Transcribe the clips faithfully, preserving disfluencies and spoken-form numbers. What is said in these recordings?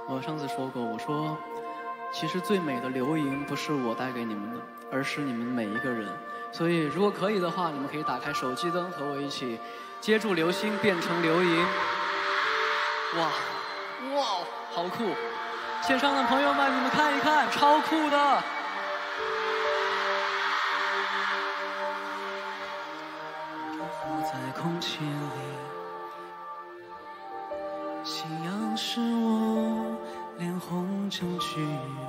我上次说过，我说，其实最美的流萤不是我带给你们的，而是你们每一个人。所以，如果可以的话，你们可以打开手机灯，和我一起接住流星，变成流萤。哇，哇，好酷！线上的朋友们，你们看一看，超酷的！浮在空气里，夕阳是我脸红证据。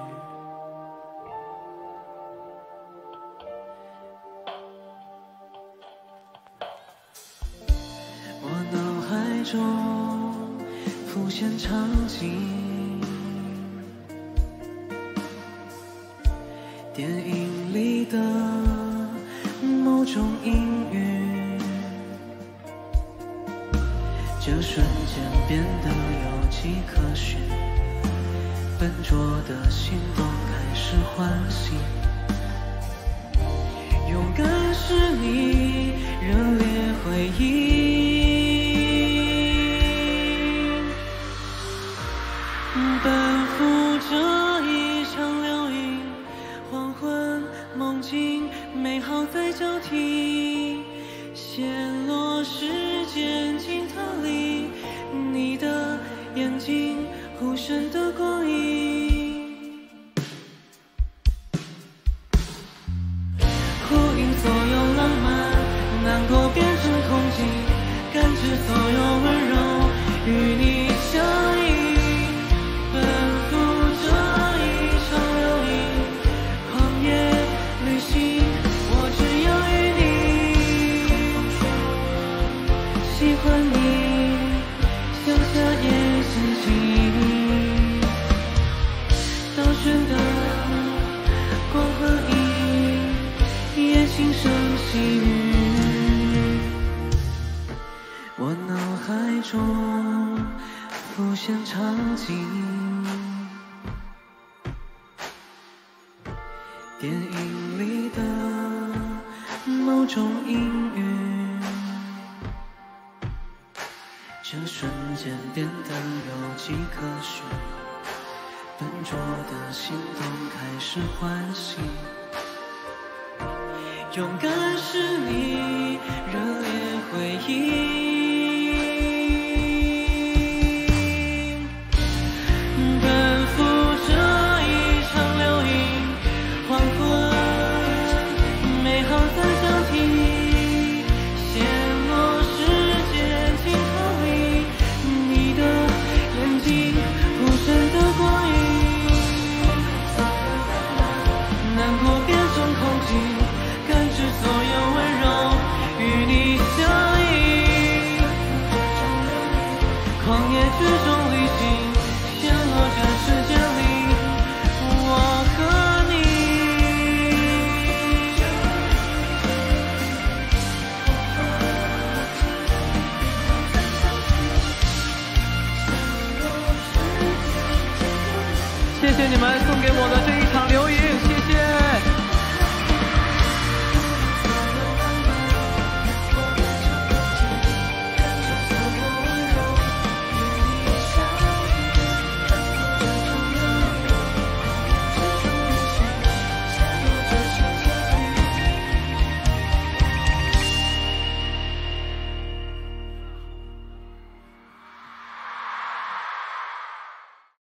我脑海中浮现场景，电影里的某种阴郁，这瞬间变得有迹可循，笨拙的心动开始唤醒。勇敢是你热烈回应，奔赴这一场流萤，黄昏梦境美好在交替，陷落时间尽头里，你的眼睛忽闪的光影，呼应所有浪漫，难过变成空寂，感知所有温柔与你相依。轻声细语，我脑海中浮现场景，电影里的某种阴郁，这瞬间变得有迹可循，笨拙的心动开始唤醒。勇敢是你热烈回应，奔赴这一场流萤，黄昏美好在交替，陷落时间尽头里，你的眼睛无声的光影，难过变成空寂，感知所有温柔与你相依，狂野之中旅行，陷落这世界里，我和你。谢谢你们送给我的这一